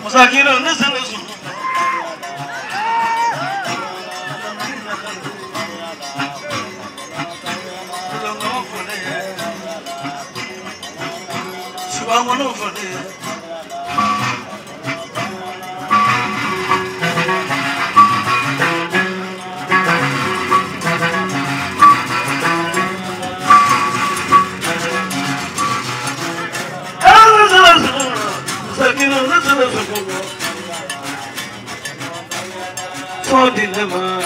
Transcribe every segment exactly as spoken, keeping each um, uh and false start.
Musakiro nisana su. Subangono fone. For dilemma,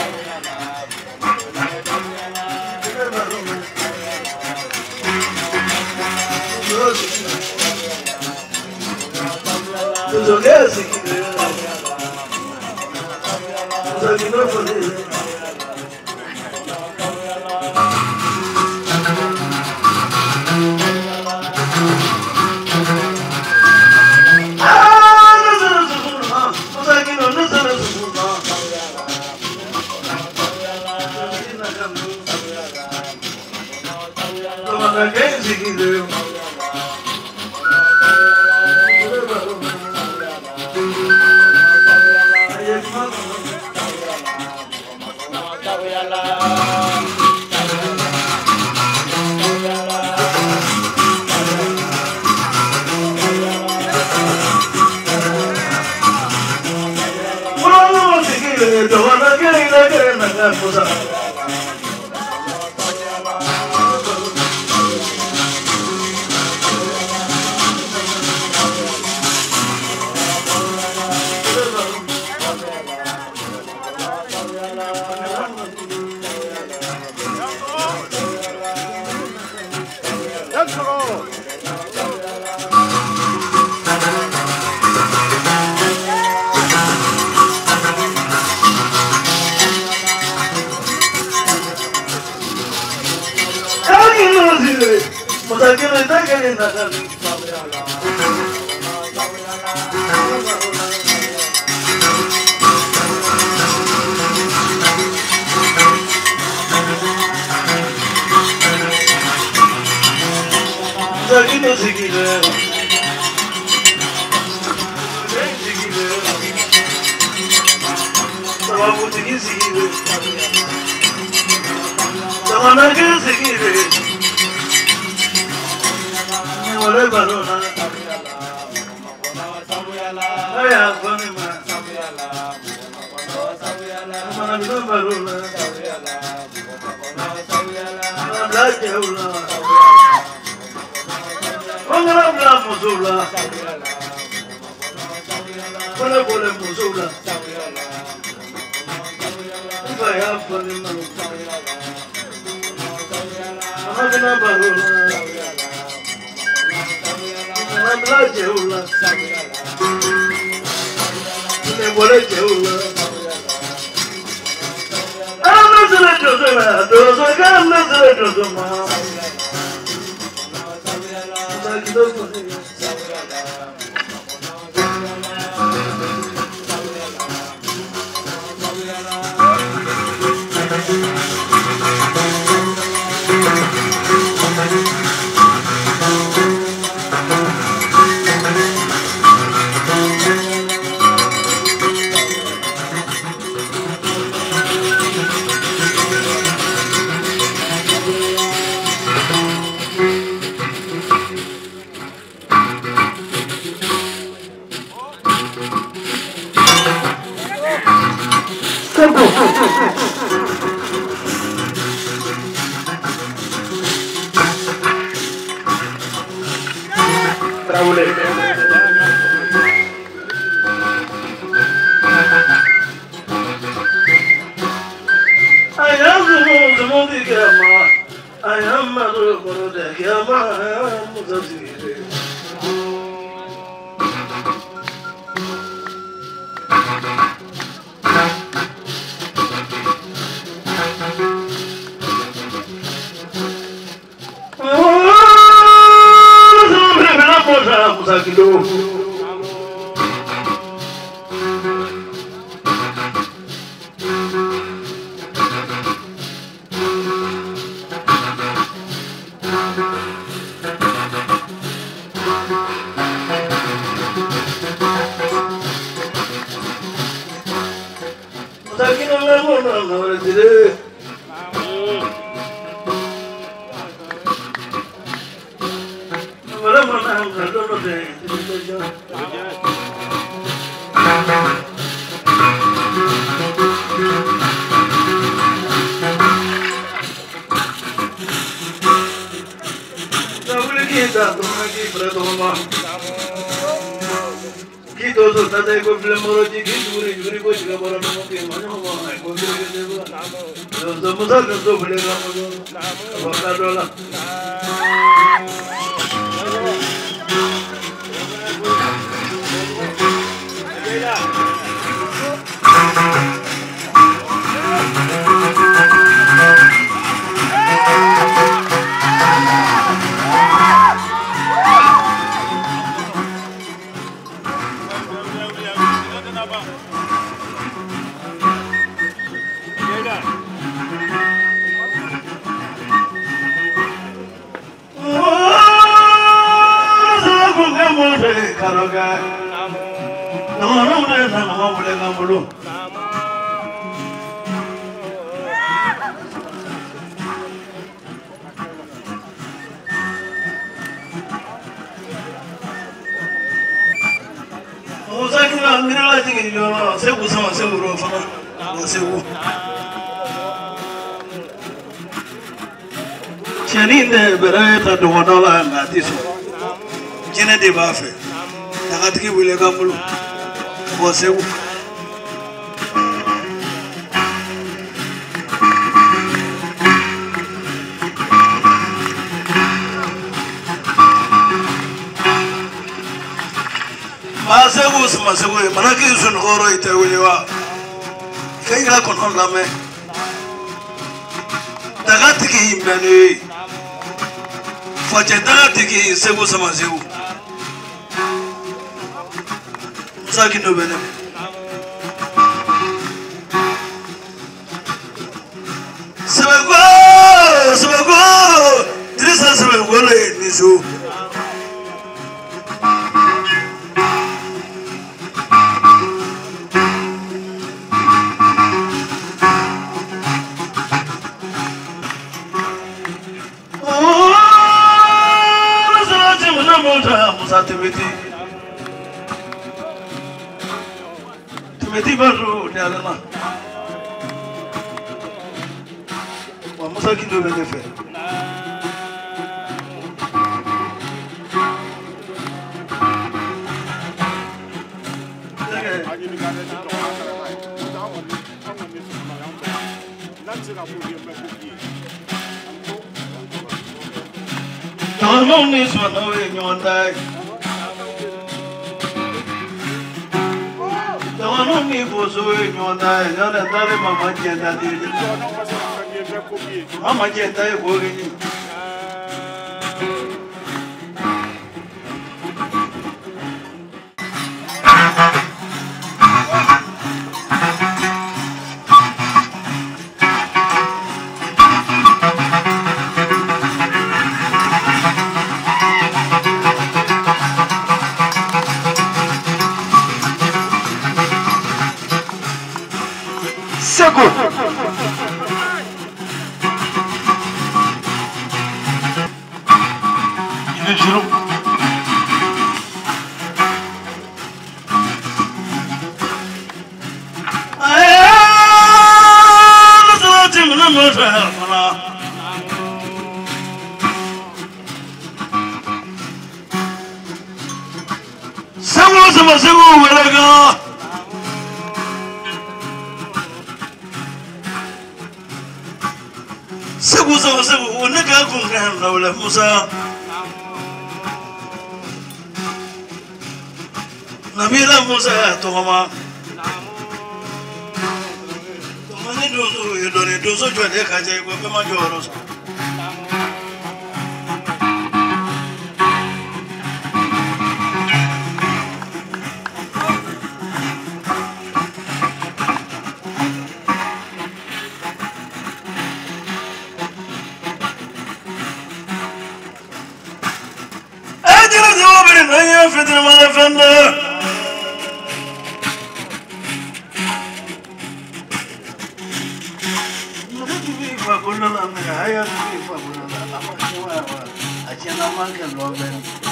na me haya ni fa buna na ama kiwa a chena manke lo ben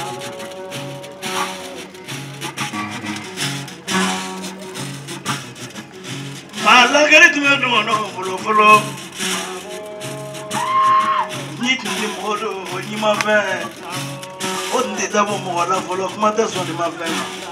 mala gari tu me no no folo folo ni tu ni modo ni ma fe on de dabo mo wala folo kuma ta so ni ma fe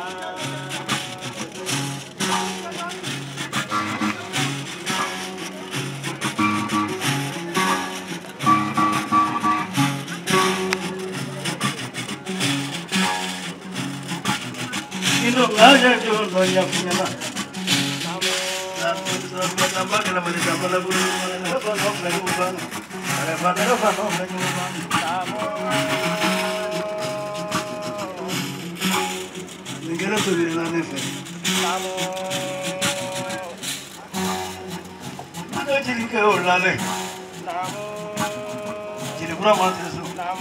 no haya yo no ya funyana na na na magala mali tambala bulu na fa no na yuban ala fa na fa no na yuban ningera to ni na nefe ano jili ke o la le jili pura ma se so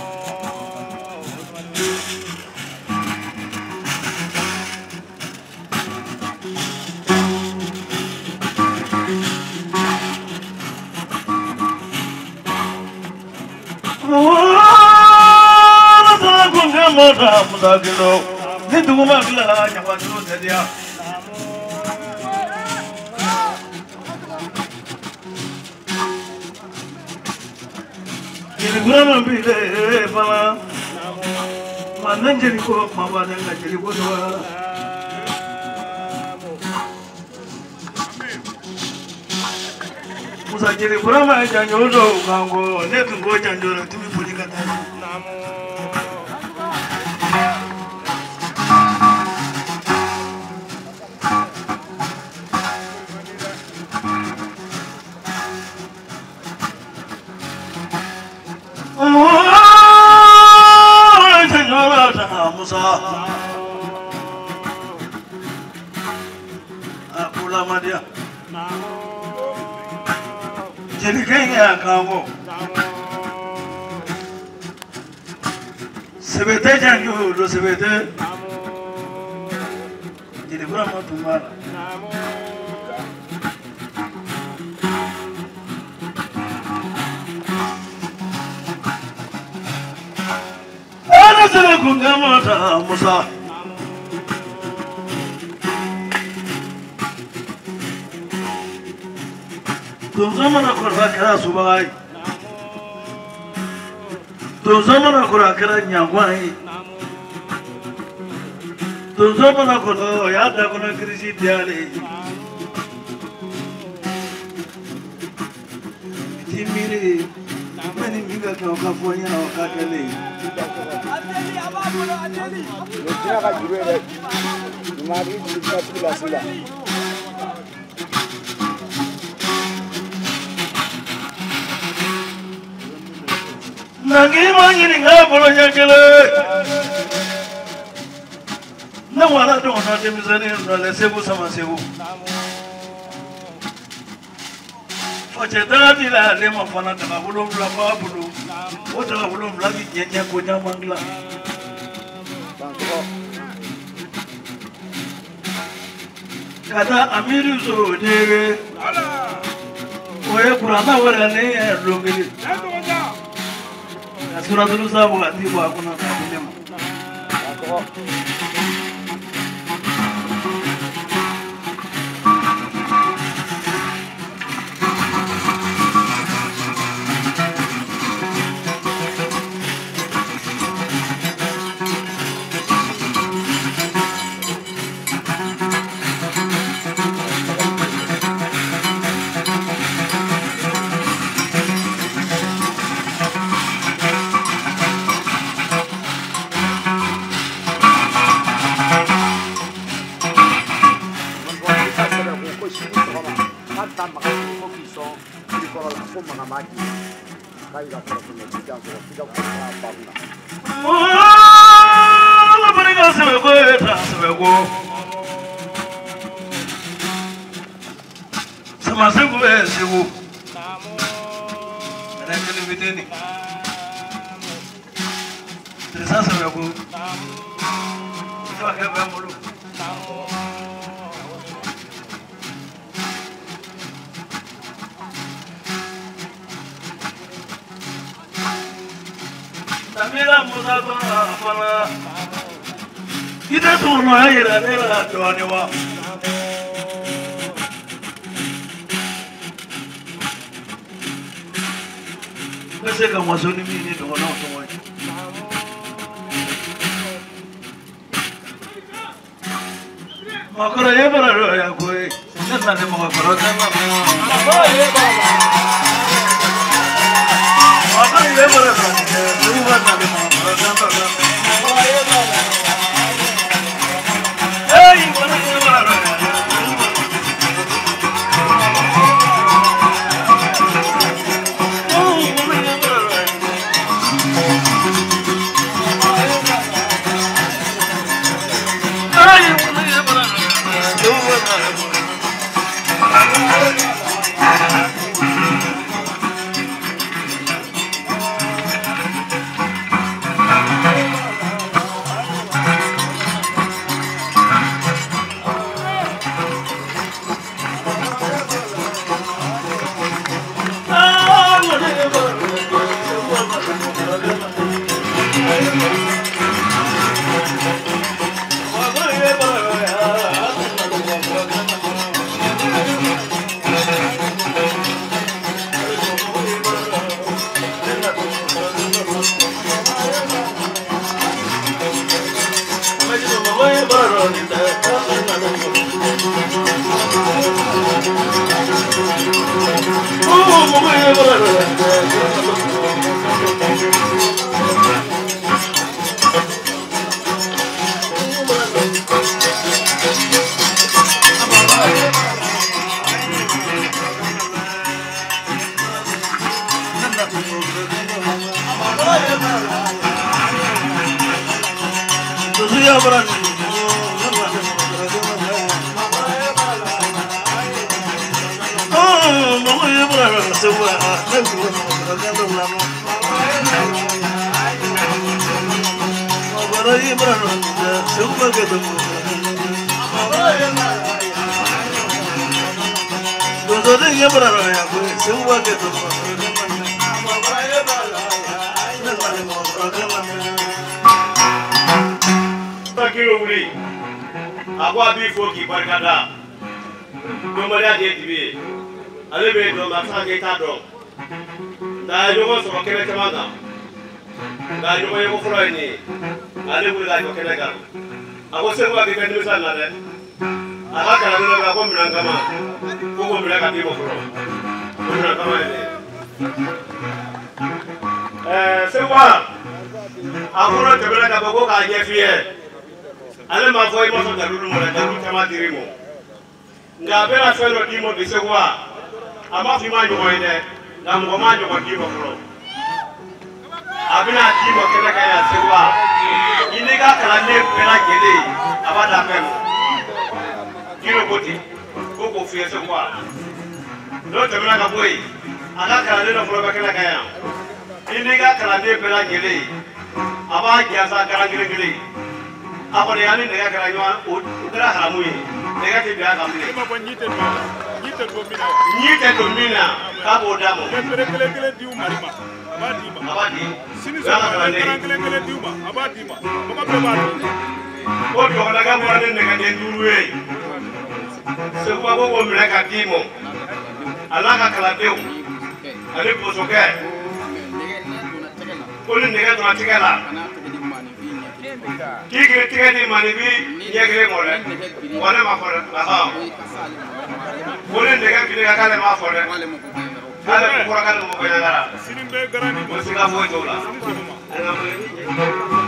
Moda muda kilo, ni duguma kila nyamwa kilo sedia. Kiri gurama bide pala, manenjeri ko mabade ngajeri bodwa. Musa kiri gurama janjoro kango, ne tungo janjoro tumi puli kata. Musa Abula Madia Jadi kaya kamu sebete janju do sebete jadi berapa tumbal ana sele kungama ta Musa Tuzamana kura kira subai Tuzamana kura kira nyangwai Tuzamana kura yada kuna kirisi diale Timiri Mani minga kwa kafuanya na wakakele Ateli ababulo ateli Nukina kajiruele Numari kulika tula sila Nagi mangini ngapolo nyakele Na wala to na temizani na lesebu sama sebu Facheta dila lema fana ta bulo bla ba bulo Ota bulo bla bi nyanya ko nyamangla Kada amiru so dere Oye kurana wala ne longeli Sura dulu sabu ati bu aku nak problem. Sama sebu eh sebu. Ada kali video ni. Terasa sebu. Itu agak bamulu. Tamira musa fana fana. Ida tu no ayira ne la to ani wa. Kase ka mwazoni mimi ndo na to wa. Makara ye bara ro ya koi. Nana ne mo makara kana. Makara ye bara. Makara ye bara. Ruwa na ne mo makara kana. Makara ye bara. Hey, makara ye bara. Agua bifo ki barkada do maria de tibi ale be do ma sa ke ta do da yo ko so kele tamanga da yo ko yo fro ni ale bu da ko kele ga ago se ko ke ben misal na de ala kala no ga ko mranga ma ko ko mranga ti mo fro ko mranga ma ni eh se wa agoro te bela ka ko ka je fie ale ma foi mo so daruru mo la daru tama dirimo nga bela felo dimo de sewa ama fi ma nyogo ide nga mo ma nyogo dimo fro abina dimo kele ka ya sewa ine ga kala ne bela gele abada pemo diro boti ko ko fi sewa do te bela ka boy aga kala ne fro ba kele ka ya ine ga kala ne bela gele aba giasa kala gele gele apa dia ni negara kerajaan udara haramu ini negara tidak akan boleh. Cuma penyita domina, penyita domina. Penyita domina, kamu damu. Kele kele kele diu marima, abadi ma. Abadi. Sini sana kele kele kele diu ma, abadi ma. Maka berapa? Oh jangan lagi buat negara yang dulu eh. Semua bawa mereka dimo. Allah kalah diu. Ada posokai. Kau negara tu macam apa? Kiki tiga di mana bi nyekre mole, mana mafore, aha. Boleh dengar kini kakak le mafore, kalau kurang kalau mau bayar, musik apa itu lah.